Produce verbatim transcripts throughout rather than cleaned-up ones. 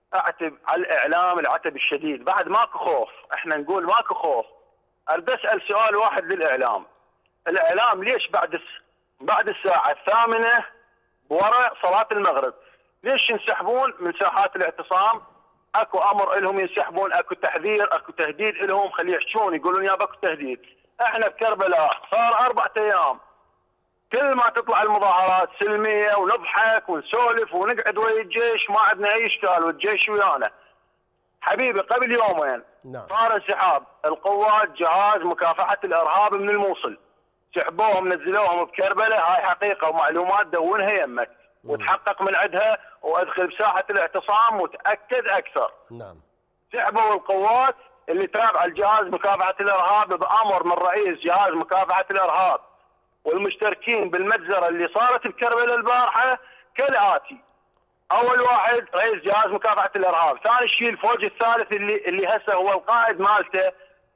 اعتب على الاعلام العتب الشديد. بعد ماكو خوف، احنا نقول ماكو خوف. اريد اسال سؤال واحد للاعلام، الاعلام ليش بعد بعد الساعه الثامنه ورا صلاه المغرب ليش ينسحبون من ساحات الاعتصام؟ اكو امر لهم ينسحبون، اكو تحذير، اكو تهديد لهم، خلي يحشون يقولون يا باكو تهديد. احنا بكربلاء صار اربعة ايام كل ما تطلع المظاهرات سلميه ونضحك ونسولف ونقعد ويا الجيش، ما عندنا اي اشكال والجيش ويانا. حبيبي قبل يومين نعم. صار انسحاب القوات جهاز مكافحه الارهاب من الموصل، سحبوهم نزلوهم بكربلاء. هاي حقيقه ومعلومات دونها يمك وتحقق من عندها، وادخل بساحه الاعتصام وتاكد اكثر. نعم. سحبوا القوات اللي تابعه لجهاز مكافحه الارهاب بامر من رئيس جهاز مكافحه الارهاب، والمشتركين بالمجزره اللي صارت بكربلاء البارحه كالاتي: اول واحد رئيس جهاز مكافحه الارهاب، ثاني شيء الفوج الثالث اللي اللي هسه هو القائد مالته،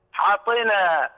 حاطينه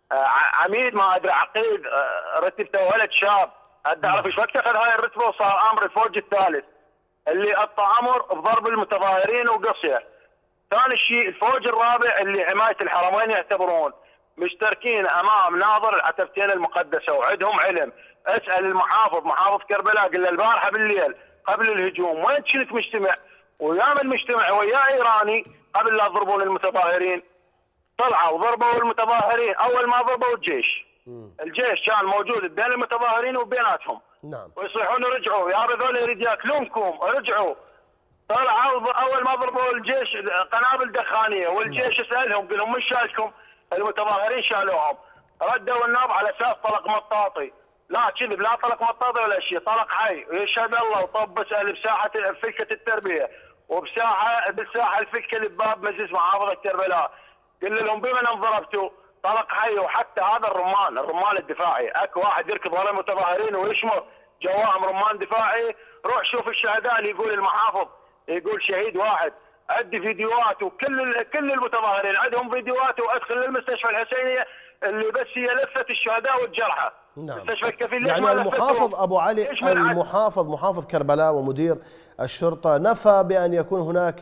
عميد ما ادري عقيد رتبته ولد شاب، تعرف ايش وقت اخذ هاي الرتبه وصار امر الفوج الثالث اللي اعطى امر بضرب المتظاهرين وقصيه. ثاني شيء الفوج الرابع اللي حمايه الحرمين يعتبرون مشتركين امام ناظر العتبتين المقدسه وعندهم علم. اسال المحافظ محافظ كربلاء، قل له البارحه بالليل قبل الهجوم وين كنت مجتمع؟ ويا من مجتمع ويا ايراني قبل لا يضربون المتظاهرين. طلعوا وضربوا المتظاهرين، اول ما ضربوا الجيش. مم. الجيش كان موجود بين المتظاهرين وبيناتهم. نعم. ويصيحون رجعوا يا هذول يريد ياكلونكم رجعوا. طلعوا اول ما ضربوا الجيش قنابل دخانيه، والجيش سالهم قال لهم من شالكم؟ المتظاهرين شالوهم. ردوا الناب على اساس طلق مطاطي. لا كذب، لا طلق مطاطي ولا شيء، طلق حي ويشهد الله. وطب سال بساحه فلكه التربيه وبساحه بالساحه الفلكه اللي بباب مجلس محافظه كربلاء. قال لهم بمن انضربتوا؟ طلق حي. وحتى هذا الرمان الرمان الدفاعي، اكو واحد يركض ورا المتظاهرين ويشمر جواهم رمان دفاعي. روح شوف الشهداء اللي يقول المحافظ، يقول شهيد واحد. عندي فيديوهات وكل كل المتظاهرين عندهم فيديوهات، وادخل للمستشفى الحسينيه اللي بس هي لفت الشهداء والجرحى. نعم. مستشفى الكفيل ليش يعني ما المحافظ ابو علي المحافظ محافظ كربلاء ومدير الشرطه نفى بان يكون هناك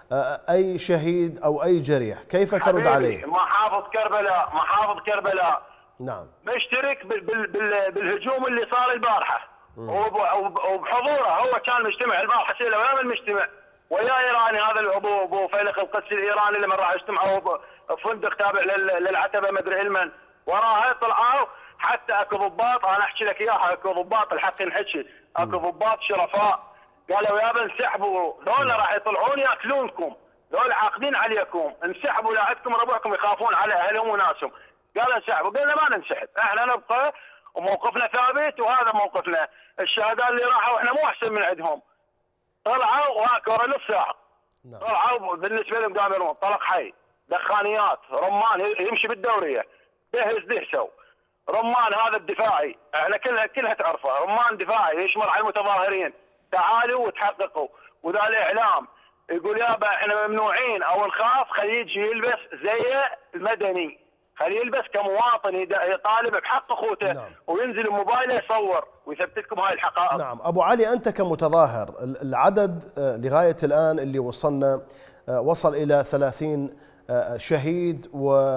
اي شهيد او اي جريح، كيف ترد عليه؟ محافظ كربلاء محافظ كربلاء نعم مشترك بال بال بال بالهجوم اللي صار البارحه، وبحضوره هو كان مجتمع البارحه سيله ويا من مجتمع ويا ايراني هذا الابو ابو فيلق القدسي الايراني اللي من راح يجتمعوا بفندق تابع للعتبه مدري المن. وراها طلعوا حتى اكو ضباط، انا احكي لك اياها، اكو ضباط الحق نحكي، اكو ضباط شرفاء قالوا يابا انسحبوا، ذولا راح يطلعون ياكلونكم، ذولا عاقدين عليكم، انسحبوا لا عندكم ربعكم يخافون على اهلهم وناسهم. قالوا انسحبوا، قلنا ما ننسحب، احنا نبقى وموقفنا ثابت وهذا موقفنا. الشهداء اللي راحوا احنا مو احسن من عندهم. طلعوا وهاك ورا نص ساعه. طلعوا بالنسبه لهم قاموا يرمون طلق حي، دخانيات، رمان يمشي بالدوريه، دهس دهسوا. رمان هذا الدفاعي، احنا كلها كلها تعرفه، رمان دفاعي يشمر على المتظاهرين. تعالوا وتحققوا. وذا الاعلام يقول يابا احنا ممنوعين او نخاف، خليه يجي يلبس زي المدني، خليه يلبس كمواطن يطالب بحق اخوته. نعم. وينزل بموبايله يصور ويثبت لكم هاي الحقائق. نعم ابو علي، انت كمتظاهر العدد لغايه الان اللي وصلنا وصل الى ثلاثين شهيد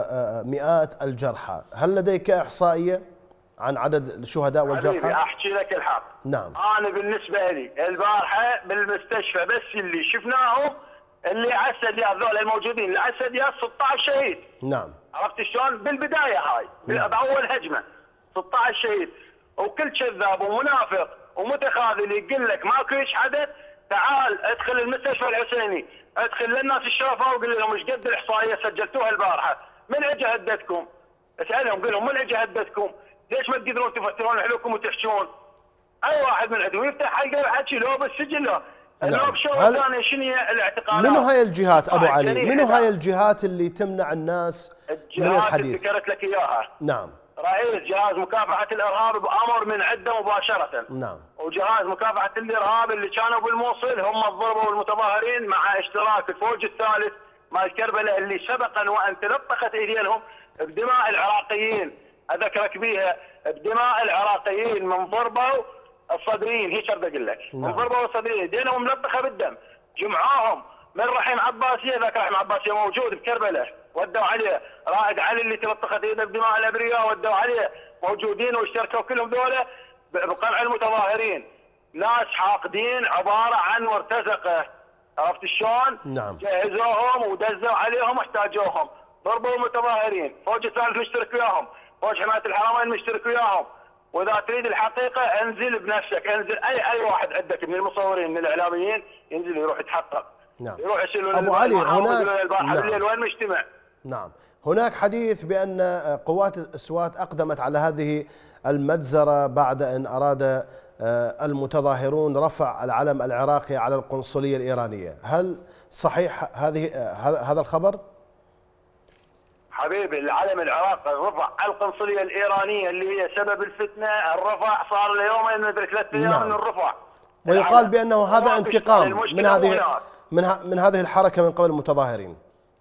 ومئات الجرحى، هل لديك احصائيه عن عدد الشهداء والجرحى؟ احكي لك الحق. نعم. انا بالنسبه لي البارحه بالمستشفى بس اللي شفناهم اللي عسد يا هذول الموجودين اللي عسد يا ستة عشر شهيد. نعم. عرفت شلون؟ بالبدايه هاي نعم. باول هجمه ستة عشر شهيد، وكل كذاب ومنافق ومتخاذل يقول لك ماكو ايش حدث. تعال ادخل المستشفى الحسيني، ادخل للناس الشرفاء وقول لهم ايش قد الاحصائيه سجلتوها البارحه؟ من اجى هددكم؟ اسالهم قول لهم من اجى هددكم؟ ليش ما تقدرون تفترون حلوكم وتحشون؟ اي واحد من عندهم يفتح حلقه ويحكي لو بالسجن له. نعم. الشغله الثانيه شنو هي الاعتقالات؟ منو هاي الجهات ابو علي؟ منو هاي الجهات اللي تمنع الناس من الحديث؟ الجهات اللي ذكرت لك اياها. نعم. رئيس جهاز مكافحه الارهاب بامر من عنده مباشره. نعم. وجهاز مكافحه الارهاب اللي كانوا بالموصل هم ضربوا المتظاهرين مع اشتراك الفوج الثالث مال كربلاء اللي سبقا وان تلطخت ايديهم بدماء العراقيين. اذكرك بيها بدماء العراقيين من ضربوا الصدريين، هيك بدي اقول لك. من ضربوا الصدريين ايدينهم ملطخه بالدم، جمعوهم من رحيم عباسيه، ذاك رحيم عباسيه موجود بكربلاء، ودوا عليه رائد علي اللي تلطخت ايده بدماء الابرياء، ودوا عليه موجودين واشتركوا كلهم ذولا بقمع المتظاهرين. ناس حاقدين عباره عن مرتزقه، عرفت شلون؟ نعم. جهزوهم ودزوا عليهم واحتاجوهم، ضربوا المتظاهرين، فوج الثالث مشترك وياهم، فوج حمايه الحرمين مشترك وياهم. واذا تريد الحقيقه انزل بنفسك، انزل اي اي واحد عندك من المصورين من الاعلاميين ينزل يروح يتحقق. نعم. يروح يسالون ابو علي هناك البارحه بالليل وين مجتمع؟ نعم. هناك حديث بان قوات السوات اقدمت على هذه المجزره بعد ان اراد المتظاهرون رفع العلم العراقي على القنصليه الايرانيه، هل صحيح هذه هذا الخبر؟ حبيبي العلم العراقي رفع على القنصليه الايرانيه اللي هي سبب الفتنه، الرفع صار له يومين مدري ثلاث ايام نعم. من الرفع. ويقال بانه هذا انتقام من هذه من من هذه الحركه من قبل المتظاهرين.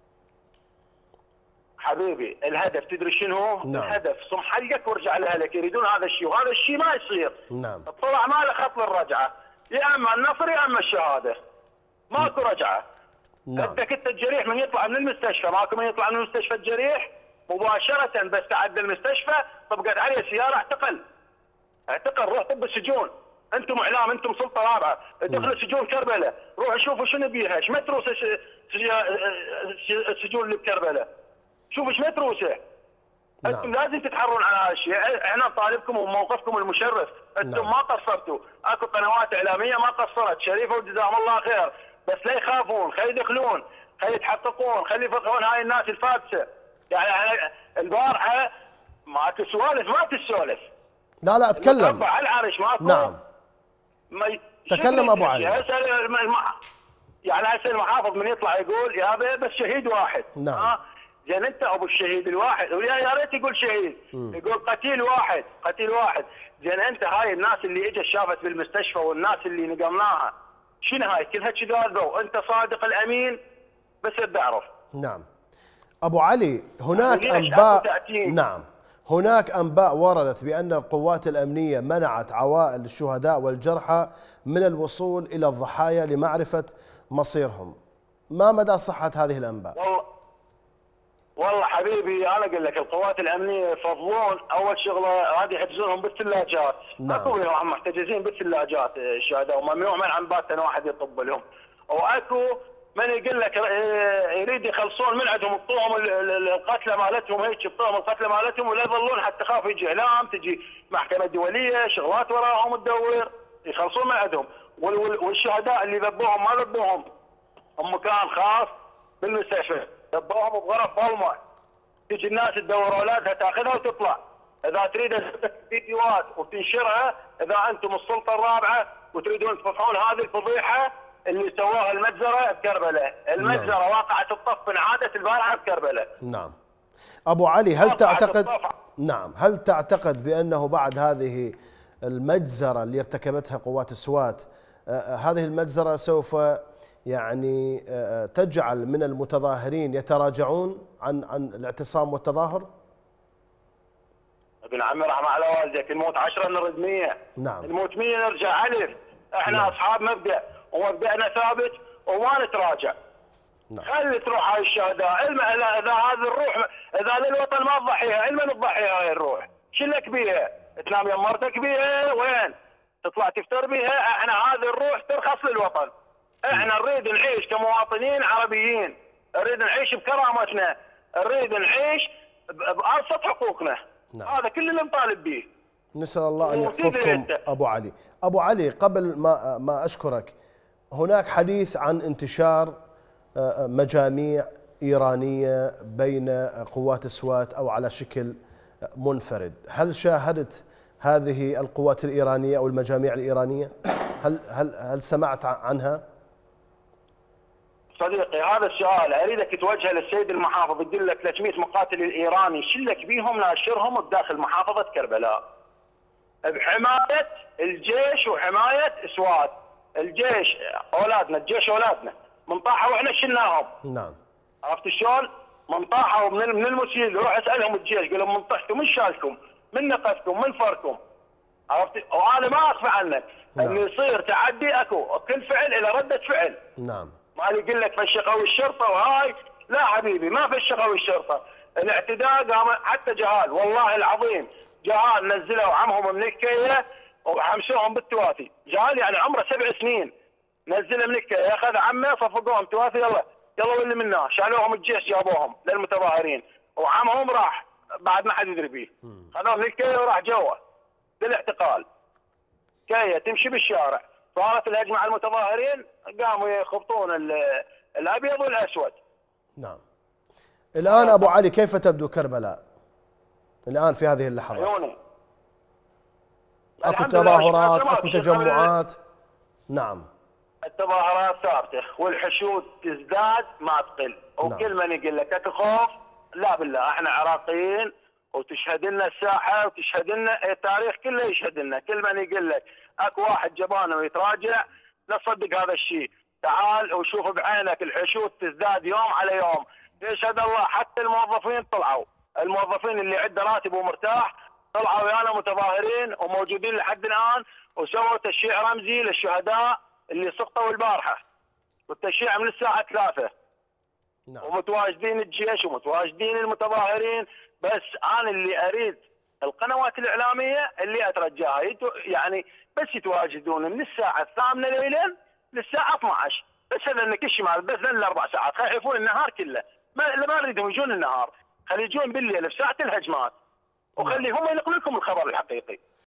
حبيبي الهدف تدري شنو هو؟ نعم. الهدف صم حلقك وارجع لأهلك، يريدون هذا الشيء وهذا الشيء ما يصير. نعم. الطلع ما له خط للرجعه، يا اما النصر يا اما الشهاده. ماكو رجعه. نعم. انت كنت الجريح من يطلع من المستشفى، ماكو من يطلع من المستشفى الجريح مباشره بس تعدى المستشفى طبقت عليه سياره اعتقل. اعتقل، روح طب السجون. انتم اعلام، انتم سلطه رابعه، ادخلوا سجون كربلاء، روحوا شوفوا شنو بيها، ايش متروس السجون اللي بكربلاء. شوفوا ايش متروسه. نعم. انتم لازم تتحرون على هذا الشيء، احنا نطالبكم وموقفكم المشرف، انتم نعم. ما قصرتوا، اكو قنوات اعلاميه ما قصرت، شريفه وجزاهم الله خير، بس لا يخافون، خلي يدخلون، خلي يتحققون، خلي يفقهون هاي الناس الفاكسه. يعني البارحه ماكو سوالف، ما تسولف. لا لا اتكلم. على العرش ماكو. نعم. ما تكلم ابو علي. يعني هسه المحافظ من يطلع يقول يا بس شهيد واحد. نعم. ها زين انت ابو الشهيد الواحد، ويا يا ريت يقول شهيد، م. يقول قتيل واحد، قتيل واحد. زين انت هاي الناس اللي اجت شافت بالمستشفى والناس اللي نقمناها شنو هاي كلها كذابه، انت صادق الامين بس تعرف. نعم. ابو علي هناك انباء، نعم هناك انباء وردت بان القوات الامنيه منعت عوائل الشهداء والجرحى من الوصول الى الضحايا لمعرفه مصيرهم، ما مدى صحه هذه الانباء؟ والله والله حبيبي انا اقول لك القوات الامنيه يفضلون اول شغله هذه يحجزونهم بالثلاجات. نعم. اكو منهم محتجزين بالثلاجات الشهداء وممنوع منع بات واحد يطب لهم. واكو من يقول لك يريد يخلصون من عندهم يعطوهم القتله مالتهم، هيك يعطوهم القتله مالتهم ولا يظلون حتى خاف يجي اعلام، تجي محكمه دوليه شغلات وراهم تدور، يخلصون من عندهم. والشهداء اللي ذبوهم ما ذبوهم بمكان خاص بالمستشفى، ذبوهم بغرف ظلمه، تجي الناس تدور اولادها تاخذها وتطلع. اذا تريد فيديوهات وتنشرها، اذا انتم السلطه الرابعه وتريدون تفضحون هذه الفضيحه اللي سواها المجزره بكربلاء، المجزره نعم. واقعه الطف انعادت البارحه بكربلاء. نعم. ابو علي هل تعتقد نعم هل تعتقد بانه بعد هذه المجزره اللي ارتكبتها قوات السوات آه هذه المجزره سوف يعني آه تجعل من المتظاهرين يتراجعون عن عن الاعتصام والتظاهر؟ ابن عمي رحمه على والديك، نموت عشرة نرد مية. نعم. نموت مية نرجع ألف. احنا نعم. اصحاب مبدأ ومبدأنا ثابت وما نتراجع. نعم. خلي تروح هاي الشهداء، علم اذا اذا هذه الروح اذا للوطن ما تضحيها، علما تضحيها هاي الروح، شلك بيها؟ تنام يا مرتك بيها وين؟ تطلع تفتر بيها؟ احنا هذه الروح ترخص للوطن. احنا نريد نعيش كمواطنين عربيين، نريد نعيش بكرامتنا، نريد نعيش بأبسط حقوقنا. نعم. هذا كل اللي نطالب به. نسأل الله أن يحفظكم أبو علي. أبو علي قبل ما ما أشكرك، هناك حديث عن انتشار مجاميع إيرانية بين قوات السوات أو على شكل منفرد، هل شاهدت هذه القوات الإيرانية أو المجاميع الإيرانية؟ هل هل هل سمعت عنها؟ صديقي هذا السؤال اريدك توجهه للسيد المحافظ، يقول لك ثلاثمئة مقاتل الايراني شلك بيهم ناشرهم بداخل محافظه كربلاء بحمايه الجيش وحمايه سوات. الجيش اولادنا، الجيش اولادنا، من طاحوا واحنا شلناهم. نعم. عرفت شلون؟ من طاحوا من من المسيل، روح اسالهم الجيش قول لهم من طحتم من شالكم؟ من نقصكم؟ من فركم؟ عرفت؟ وانا ما اخفى عنك. نعم. انه يصير تعدي اكو كل فعل الى رده فعل. نعم. ما يقول لك فشقوا الشرطه وهاي. لا حبيبي، ما فشقوا الشرطه. الاعتداء قام حتى جهال، والله العظيم جهال نزلوا عمهم من الكيه وحمسوهم بالتوافي. جهال يعني عمره سبع سنين، نزله من الكيه، اخذ عمه صفقوهم توافي، يلا يلا واللي منا، شالوهم الجيش جابوهم للمتظاهرين، وعمهم راح بعد ما حد يدري فيه. خذوه من الكيه وراح جوا بالاعتقال. كيه تمشي بالشارع، صارت الهجمه على المتظاهرين، قاموا يخبطون الابيض والاسود. نعم. الان ابو علي كيف تبدو كربلاء؟ الان في هذه اللحظات. عيوني. اكو تظاهرات، اكو تجمعات. نعم. التظاهرات ثابته والحشود تزداد ما تقل، وكل من يقول لك اكو خوف، لا بالله احنا عراقيين وتشهد لنا الساحه وتشهد لنا التاريخ كله، يشهد لنا. كل من يقول لك اكو واحد جبان ويتراجع لا تصدق هذا الشيء. تعال وشوف بعينك الحشود تزداد يوم على يوم. يشهد الله حتى الموظفين طلعوا، الموظفين اللي عنده راتب ومرتاح طلعوا ويانا متظاهرين وموجودين لحد الان، وسووا تشييع رمزي للشهداء اللي سقطوا البارحه، والتشييع من الساعه ثلاثة. نعم. ومتواجدين الجيش ومتواجدين المتظاهرين. بس انا اللي اريد القنوات الاعلاميه اللي اترجاها يعني بس يتواجدون من الساعه الثامنة ليلا للساعه اثنعش، بس هذا نكش مال بس لين الاربع ساعات، خلي يحفون النهار كله. ما ما نريدهم يجون النهار، خلي يجون بالليل في ساعه الهجمات، وخلي هم ينقلوا لكم الخبر الحقيقي.